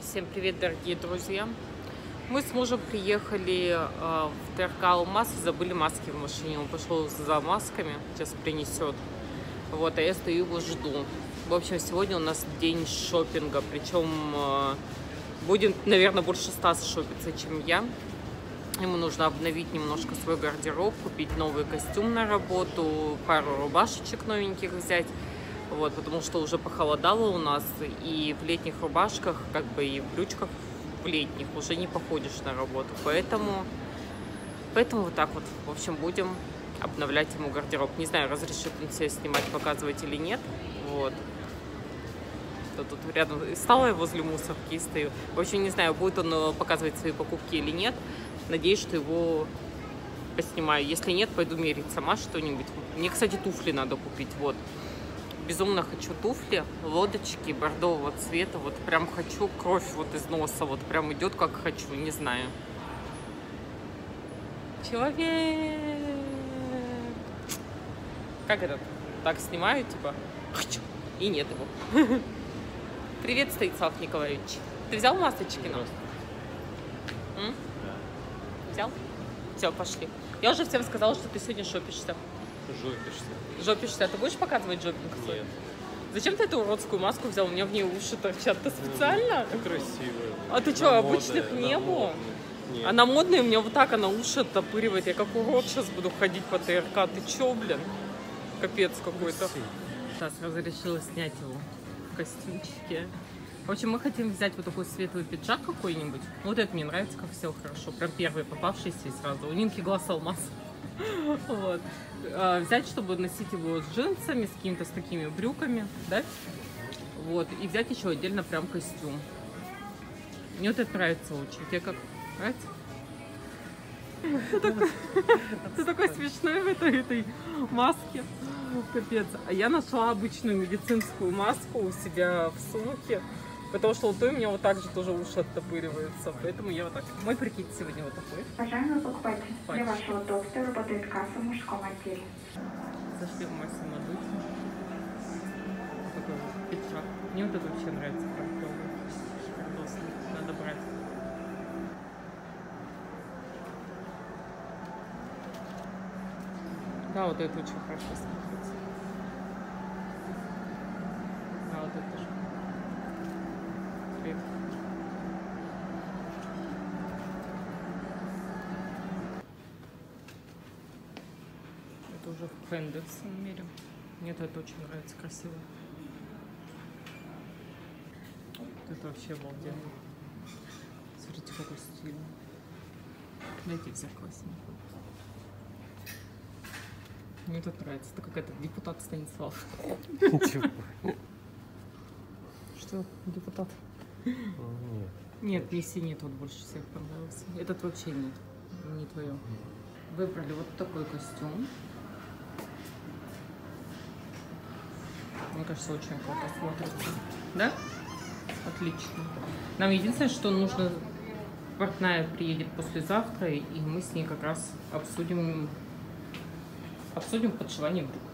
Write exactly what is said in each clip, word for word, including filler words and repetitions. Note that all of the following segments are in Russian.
Всем привет, дорогие друзья! Мы с мужем приехали э, в ТРК «Алмаз» и забыли маски в машине. Он пошел за масками, сейчас принесет. Вот, а я стою его жду. В общем, сегодня у нас день шопинга, причем э, будет, наверное, больше Стаса шопиться, чем я. Ему нужно обновить немножко свой гардероб, купить новый костюм на работу, пару рубашечек новеньких взять. Вот, потому что уже похолодало у нас, и в летних рубашках, как бы и в брючках в летних уже не походишь на работу. Поэтому, поэтому вот так вот, в общем, будем обновлять ему гардероб. Не знаю, разрешит он себе снимать, показывать или нет. Вот. То тут рядом стала я возле мусорки и стою. В общем, не знаю, будет он показывать свои покупки или нет. Надеюсь, что его поснимаю. Если нет, пойду мерить сама что-нибудь. Мне, кстати, туфли надо купить. Вот. Безумно хочу туфли, лодочки бордового цвета. Вот прям хочу, кровь вот из носа. Вот прям идет как хочу, не знаю. Человек. Как это? Так снимаю, типа. И нет его. Привет, Станислав Николаевич. Ты взял масочки нам? Да. Взял? Все, пошли. Я уже всем сказала, что ты сегодня шопишься. Жопишься. Жопишься. А ты будешь показывать жопинг свой? Нет. Зачем ты эту уродскую маску взял? У меня в ней уши торчат. Ты специально? Это красиво. А ты что, обычных не было? Нет. Она модная, у меня вот так она уши оттопыривает. Я как урод сейчас буду ходить по ТРК. Ты чё, блин? Капец какой-то. Сейчас разрешила снять его в костюмчике. В общем, мы хотим взять вот такой светлый пиджак какой-нибудь. Вот это мне нравится, как все хорошо. Прям первый попавшийся и сразу. У Нинки глаз алмаз. Вот. А, взять, чтобы носить его с джинсами, с какими-то с такими брюками, да? Вот. И взять еще отдельно прям костюм. Мне вот это нравится очень. Тебе как? Нравится? Ты такой, ты такой смешной в этой, этой маске. Капец. А я нашла обычную медицинскую маску у себя в сумке. Потому что вот у меня вот так же тоже уши оттопыриваются. Поэтому я вот так. Мой прикид сегодня вот такой. Уважаемый покупатель, для вашего удобства работает касса в мужском отделе. Зашли в мой самодур. Такой вот пиджак. Мне вот это вообще нравится. Прям клёвый. Шикардосный. Надо брать. Да, вот это очень хорошо смотрится. Да, вот это тоже. Это уже в Хендерсон мере. Мне это очень нравится, красиво. Вот это вообще обалденно. Смотрите, какой стиль. Дайте в зеркало снимать. Мне тут нравится. Это какая-то депутат Станислав. Что, депутат? Нет. Нет, мне синий тот больше всех понравился. Этот вообще нет, не твое. Выбрали вот такой костюм. Мне кажется, очень круто смотрится. Да? Отлично. Нам единственное, что нужно... Портная приедет послезавтра, и мы с ней как раз обсудим, обсудим подшивание брюк.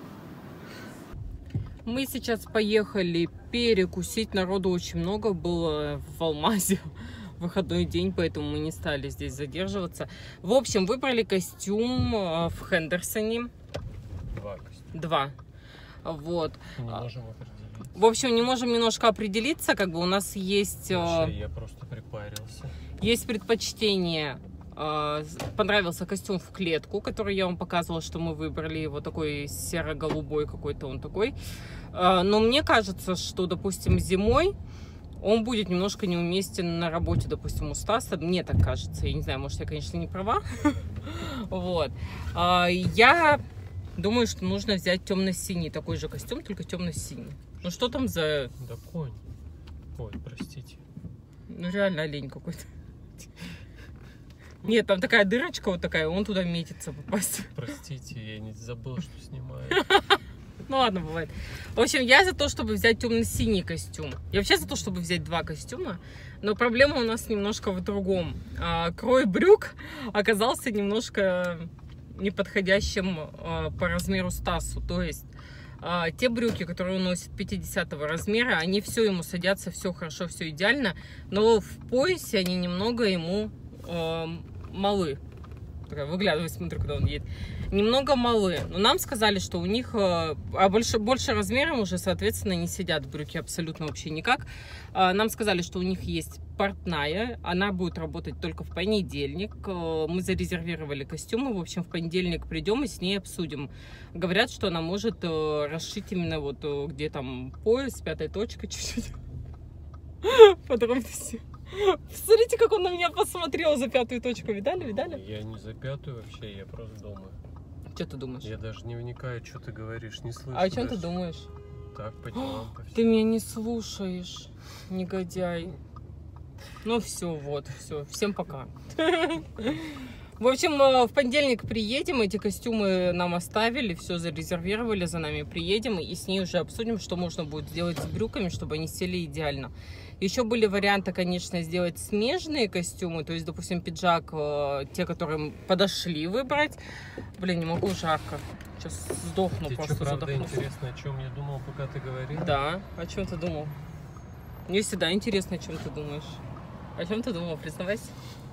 Мы сейчас поехали перекусить. Народу очень много было в Алмазе. Выходной день, поэтому мы не стали здесь задерживаться. В общем, выбрали костюм в Хендерсоне. Два костюма. Два. Вот. Не можем определиться. В общем, не можем немножко определиться. Как бы у нас есть... Слушай, я просто припарился. Есть предпочтение. Понравился костюм в клетку, который я вам показывала, что мы выбрали. Вот такой серо-голубой какой-то он такой. Но мне кажется, что, допустим, зимой он будет немножко неуместен на работе, допустим, у Стаса. Мне так кажется. Я не знаю, может, я, конечно, не права. Вот. Я думаю, что нужно взять темно-синий такой же костюм, только темно-синий. Ну что там за... Да конь. Ой, простите. Ну реально олень какой-то. Нет, там такая дырочка вот такая, он туда метится попасть. Простите, я не забыл, что снимаю. Ну ладно, бывает. В общем, я за то, чтобы взять темно-синий костюм. Я вообще за то, чтобы взять два костюма. Но проблема у нас немножко в другом. Крой брюк оказался немножко неподходящим по размеру Стасу. То есть А, те брюки, которые он носит пятидесятого размера, они все ему садятся, все хорошо, все идеально, но в поясе они немного ему э, малы. Выглядывай, смотрю, когда он едет. Немного малы. Но нам сказали, что у них э, а больше, больше размером уже, соответственно, не сидят брюки абсолютно вообще никак. Э, нам сказали, что у них есть портная. Она будет работать только в понедельник. Э, мы зарезервировали костюмы. В общем, в понедельник придем и с ней обсудим. Говорят, что она может э, расшить именно вот э, где там пояс, пятая точка, чуть-чуть. Подробности. Посмотрите, как он на меня посмотрел за пятую точку. Видали, видали? Я не за пятую вообще, я просто думаю. Что ты думаешь? Я даже не вникаю, что ты говоришь, не слышу. А о чем даже. ты думаешь? Так, по делам, по Ты всему. меня не слушаешь, негодяй. Ну все, вот, все. Всем пока. В общем, в понедельник приедем, эти костюмы нам оставили, все зарезервировали за нами, приедем и с ней уже обсудим, что можно будет сделать с брюками, чтобы они сели идеально. Еще были варианты, конечно, сделать смежные костюмы, то есть, допустим, пиджак, те, которые подошли, выбрать. Блин, не могу, жарко. Сейчас сдохну, Тебе просто что, правда задохнусь. интересно, о чем я думал, пока ты говорил? Да, о чем ты думал? Мне всегда интересно, о чем ты думаешь. О чем ты думал, признавайся.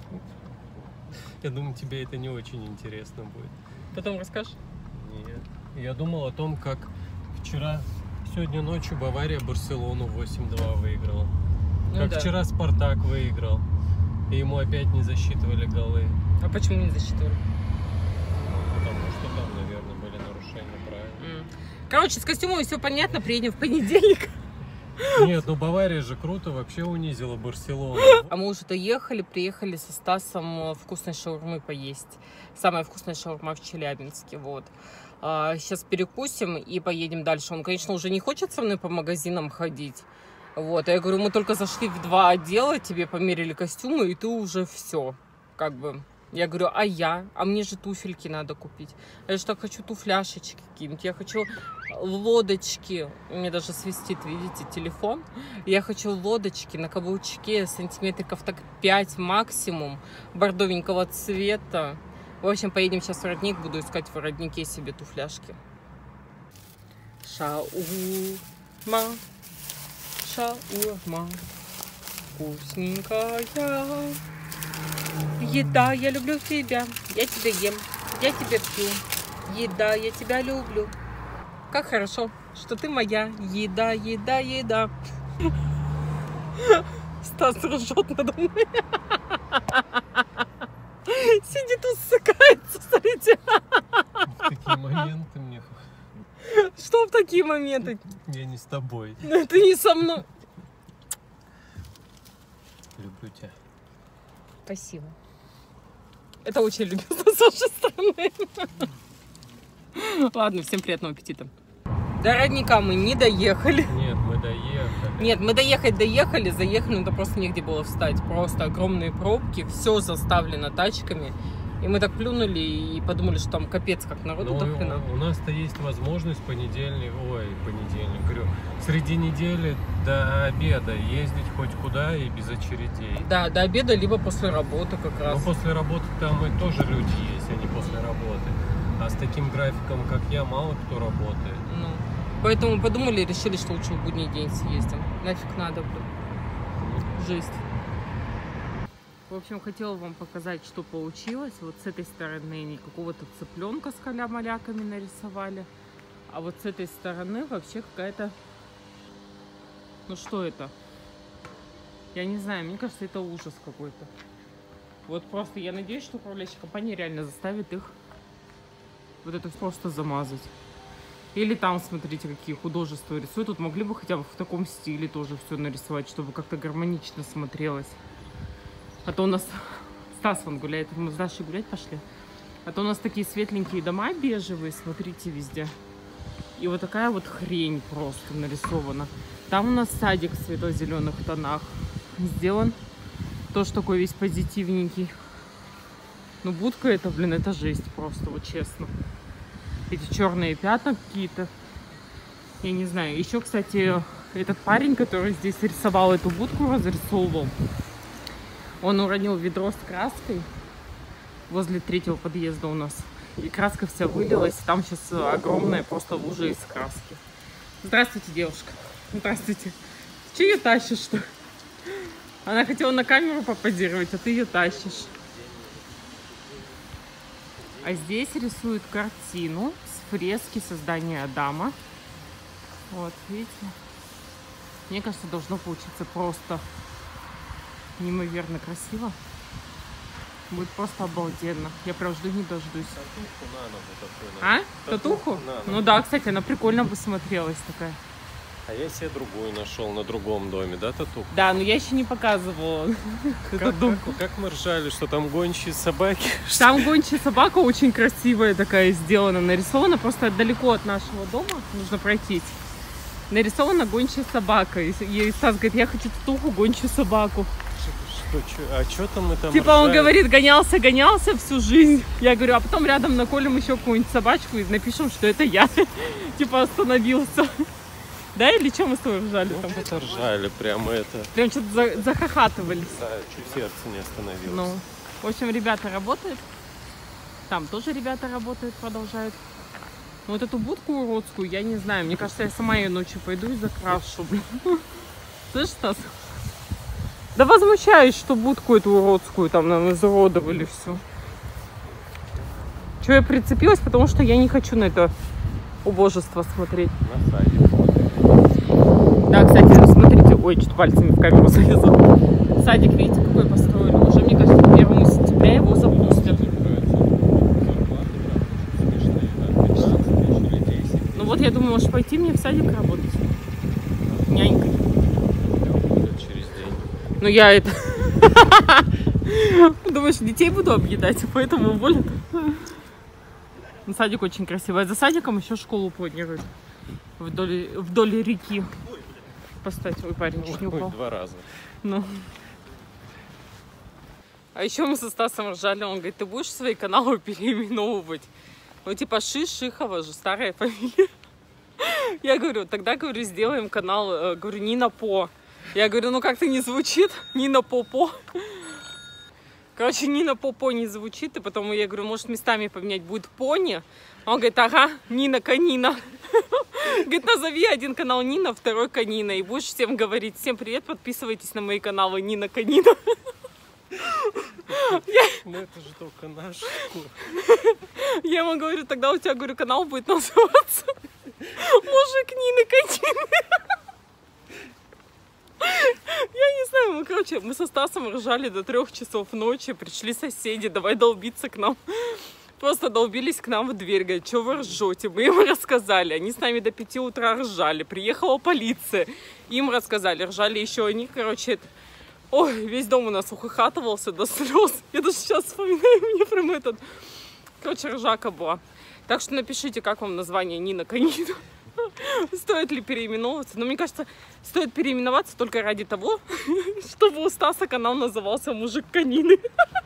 Я думаю, тебе это не очень интересно будет. Потом расскажешь. Нет. Я думал о том, как вчера, сегодня ночью Бавария Барселону восемь-два выиграла. Ну Как да. вчера Спартак выиграл. И ему опять не засчитывали голы. А почему не засчитывали? Потому что там, наверное, были нарушения правил. М. Короче, с костюмом все понятно, приедем в понедельник. Нет, ну Бавария же круто вообще унизила Барселону. А мы уже доехали, приехали со Стасом вкусной шаурмы поесть. Самая вкусная шаурма в Челябинске, вот. А, сейчас перекусим и поедем дальше. Он, конечно, уже не хочет со мной по магазинам ходить. Вот, а я говорю, мы только зашли в два отдела, тебе померили костюмы, и ты уже все, как бы. Я говорю, а я? А мне же туфельки надо купить. А я же так хочу туфляшечки какие-нибудь. Я хочу лодочки. У меня даже свистит, видите, телефон. Я хочу лодочки на каблучке сантиметриков так пять максимум. Бордовенького цвета. В общем, поедем сейчас в родник. Буду искать в роднике себе туфляшки. Шаурма. Шаурма. Вкусненькая. Еда, я люблю тебя, я тебя ем, я тебя пью. Еда, я тебя люблю. Как хорошо, что ты моя. Еда, еда, еда. Стас ржет надо мной. Сидит, усыкается, смотрите. В такие моменты мне... Что в такие моменты? Я не с тобой. Ты не со мной. Люблю тебя. Спасибо. Это очень любезно с вашей стороны. Ладно, всем приятного аппетита. До родника мы не доехали. Нет, мы доехали. Нет, мы доехать доехали, заехали, но просто негде было встать. Просто огромные пробки, все заставлено тачками. И мы так плюнули и подумали, что там капец, как народу Но до хрена. у нас-то есть возможность понедельник, ой, понедельник, говорю, среди недели до обеда ездить хоть куда и без очередей. Да, до обеда, либо после работы как Но раз. после работы там и тоже люди есть, а не после работы. А с таким графиком, как я, мало кто работает. Ну, поэтому подумали и решили, что лучше в будний день съездим. Нафиг надо, блин. Жесть. В общем, хотела вам показать, что получилось. Вот с этой стороны какого-то цыпленка с каля-маляками нарисовали. А вот с этой стороны вообще какая-то... Ну что это? Я не знаю, мне кажется, это ужас какой-то. Вот просто я надеюсь, что управляющая компания реально заставит их вот это просто замазать. Или там, смотрите, какие художества рисуют. Тут могли бы хотя бы в таком стиле тоже все нарисовать, чтобы как-то гармонично смотрелось. А то у нас Стас вон гуляет, мы с Дашей гулять пошли. А то у нас такие светленькие дома бежевые, смотрите, везде. И вот такая вот хрень просто нарисована. Там у нас садик в светло-зеленых тонах сделан. Тоже такой весь позитивненький. Ну, будка это, блин, это жесть просто, вот честно. Эти черные пятна какие-то. Я не знаю. Еще, кстати, этот парень, который здесь рисовал эту будку, разрисовывал. Он уронил ведро с краской возле третьего подъезда у нас. и краска вся вылилась. Там сейчас огромная просто лужа из краски. Здравствуйте, девушка. Здравствуйте. Че ее тащишь-то? Она хотела на камеру попозировать, а ты ее тащишь. А здесь рисуют картину с фрески создания Адама. Вот, видите? Мне кажется, должно получиться просто неимоверно красиво. Будет просто обалденно. Я прям жду не дождусь. Татуху надо бы такую. А? Татуху? Ну да, кстати, она прикольно бы смотрелась такая. А я себе другую нашел на другом доме, да, татуху? Да, но я еще не показывала. Как, как, как мы ржали, что там гончие собаки. Там гончая собака очень красивая такая сделана, нарисована просто далеко от нашего дома. Нужно пройтись. Нарисована гончая собака. И Стас говорит, я хочу татуху гончую собаку. Что, что, а что там мы там Типа ржали? он говорит, гонялся, гонялся всю жизнь. Я говорю, а потом рядом наколем еще какую-нибудь собачку и напишем, что это я. Типа остановился. Да, или что мы с тобой ржали Ну, там? это ржали, прямо это. Прям что-то за захохатывались. Да, чуть сердце не остановилось. Ну, в общем, ребята работают. Там тоже ребята работают, продолжают. Но вот эту будку уродскую, я не знаю. Мне кажется, я сама ее ночью пойду и закрашу, блин. Слышишь, Стас? Да возмущаюсь, что будку эту уродскую там нам изуродовали все. Чего я прицепилась? Потому что я не хочу на это убожество смотреть. На садик смотрели. Да, кстати, смотрите. Ой, что-то пальцами в камеру залезла. Садик, видите, какой построили. Уже, мне кажется, к первому сентября его запустят. Ну вот, я думаю, может пойти мне в садик работать. Нянькой. Через день. Ну я это... Думаешь, детей буду объедать, поэтому уволят. Ну, садик очень красивый. А за садиком еще школу планируют. Вдоль, вдоль реки. Поставить. Ой, парень, чуть не упал. Два раза. Ну. А еще мы со Стасом ржали. Он говорит, ты будешь свои каналы переименовывать? Ну, типа Ши, Шихова же, старая фамилия. Я говорю, тогда, говорю, сделаем канал, говорю, Нина По. Я говорю, ну как-то не звучит. Нина Попо. Короче, Нина Попо не звучит. И потом я говорю, может, местами поменять будет Пони. Он говорит, ага, Нина Канина. Говорит, назови один канал Нина, второй Канина. И будешь всем говорить, всем привет, подписывайтесь на мои каналы Нина Канина. Ну это же только наш. Я ему говорю, тогда у тебя, говорю, канал будет называться Мужик Нины Канины. Я не знаю, мы, короче, мы со Стасом ржали до трех часов ночи, пришли соседи, давай долбиться к нам. Просто долбились к нам в дверь, говорят, что вы ржете? Мы им рассказали, они с нами до пяти утра ржали, приехала полиция, им рассказали, ржали еще они, короче, ой, весь дом у нас ухахатывался до слез. Я даже сейчас вспоминаю, мне прям этот, короче, ржака была. Так что напишите, как вам название Нина Канина. Стоит ли переименовываться? Но мне кажется, стоит переименоваться только ради того, чтобы у Стаса канал назывался Мужик Канины.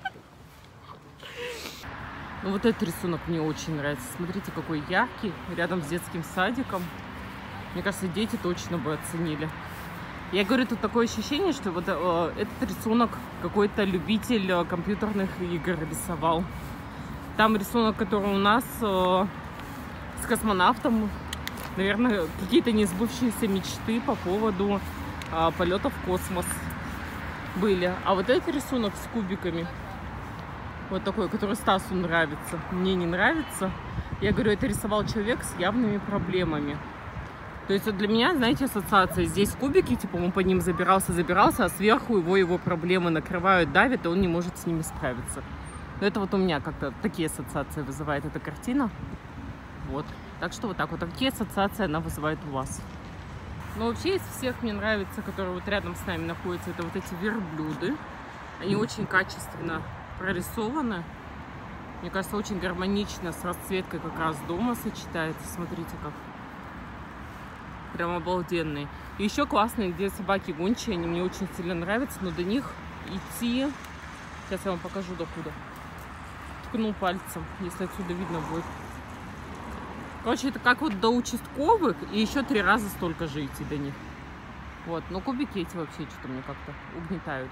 Ну вот этот рисунок мне очень нравится. Смотрите, какой яркий, рядом с детским садиком. Мне кажется, дети точно бы оценили. Я говорю, тут такое ощущение, что вот э, этот рисунок какой-то любитель э, компьютерных игр рисовал. Там рисунок, который у нас э, с космонавтом. Наверное, какие-то несбывшиеся мечты по поводу а, полета в космос были. А вот этот рисунок с кубиками, вот такой, который Стасу нравится, мне не нравится. Я говорю, это рисовал человек с явными проблемами. То есть вот для меня, знаете, ассоциация. Здесь кубики, типа он по ним забирался, забирался, а сверху его его проблемы накрывают, давят, и он не может с ними справиться. Но это вот у меня как-то такие ассоциации вызывает эта картина. Вот. Так что вот так вот. А какие ассоциации она вызывает у вас? Ну, вообще, из всех мне нравится, которые вот рядом с нами находятся, это вот эти верблюды. Они очень качественно прорисованы. Мне кажется, очень гармонично с расцветкой как раз дома сочетается. Смотрите, как. Прям обалденные. И еще классные, где собаки гончие. Они мне очень сильно нравятся, но до них идти... Сейчас я вам покажу докуда. Ткну пальцем, если отсюда видно будет. Короче, это как вот до участковых, и еще три раза столько же идти до них. Вот, но кубики эти вообще что-то мне как-то угнетают.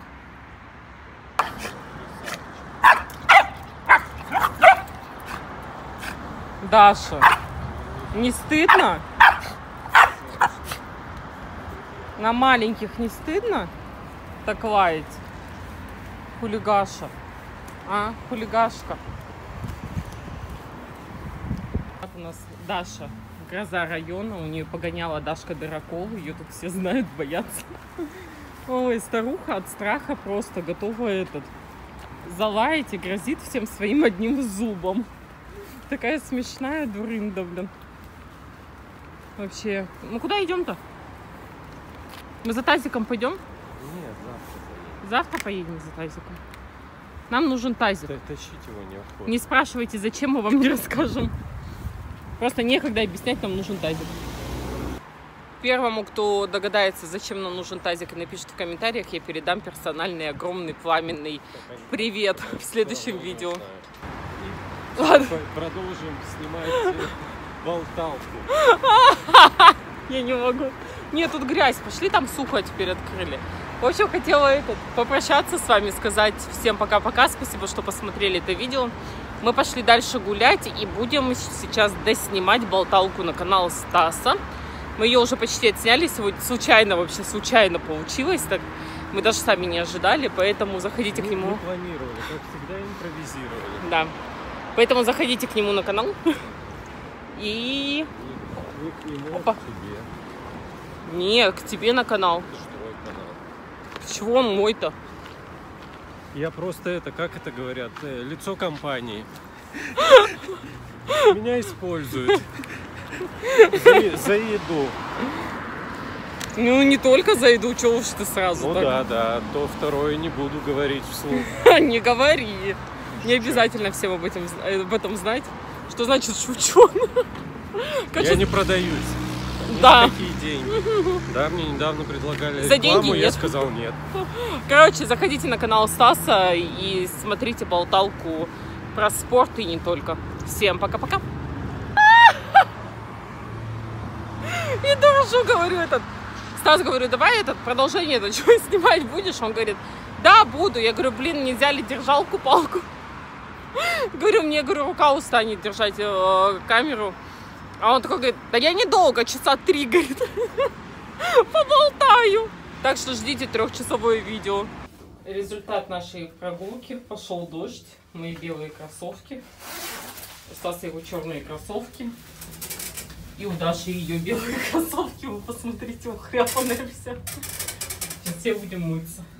Даша, не стыдно? На маленьких не стыдно так лаять? Хулигаша. А, хулигашка. Вот у нас Даша, гроза района. У нее погоняла Дашка Дыракова. Ее тут все знают, боятся. Ой, старуха от страха просто готова этот залаять и грозит всем своим одним зубом. Такая смешная дурында, блин. Вообще. Ну куда идем-то? Мы за тазиком пойдем? Нет, завтра поедем. Завтра поедем за тазиком. Нам нужен тазик. Тащить его неохота. Не спрашивайте, зачем, мы вам не расскажем. Просто некогда объяснять, нам нужен тазик. Первому, кто догадается, зачем нам нужен тазик, и напишет в комментариях, я передам персональный, огромный, пламенный привет в следующем видео. Ладно. Продолжим снимать болталку. Я не могу. Нет, тут грязь. Пошли, там сухо теперь открыли. В общем, хотела этот, попрощаться с вами, сказать всем пока-пока. Спасибо, что посмотрели это видео. Мы пошли дальше гулять и будем сейчас доснимать болталку на канал Стаса. Мы ее уже почти отсняли. Сегодня случайно, вообще случайно получилось. Так мы даже сами не ожидали, поэтому заходите мы, к нему. Мы планировали, как всегда импровизировали. Да. Поэтому заходите к нему на канал. И... Не к нему, Опа. к тебе. Не, к тебе на канал. Что канал? Чего он мой-то? Я просто это, как это говорят, лицо компании. Меня используют. За, за еду. Ну, не только за еду, чего уж ты сразу Ну так? да, да, то второе не буду говорить вслух. Не говори. Не обязательно всем об этом, об этом знать. Что значит шучу? Я не продаюсь. Да. Какие деньги? Да, мне недавно предлагали За рекламу, деньги я нет. сказал нет. Короче, заходите на канал Стаса и смотрите болталку про спорт и не только. Всем пока-пока. И дорожу, говорю, этот. Стас, говорю, давай этот продолжение это что снимать будешь? Он говорит, да, буду. Я говорю, блин, нельзя ли держалку-палку? Говорю, мне, говорю, рука устанет держать э, камеру. А он такой говорит, да я недолго, часа три, говорит, поболтаю. Так что ждите трехчасовое видео. Результат нашей прогулки. Пошел дождь. Мои белые кроссовки. У Стаса его черные кроссовки. И у Даши ее белые кроссовки. Вы посмотрите, ухряпанная вся. Сейчас все будем мыться.